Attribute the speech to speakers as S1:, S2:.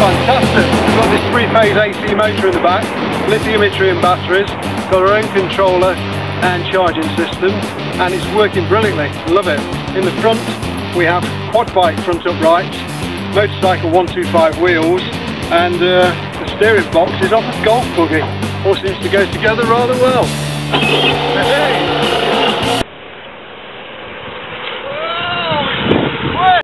S1: fantastic. We've got this 3-phase AC motor in the back, lithium-ion batteries, got our own controller and charging system, and it's working brilliantly. Love it. In the front we have quad bike front uprights, motorcycle 125 wheels, and the steering box is off a golf buggy. All seems to go together rather well. Hey.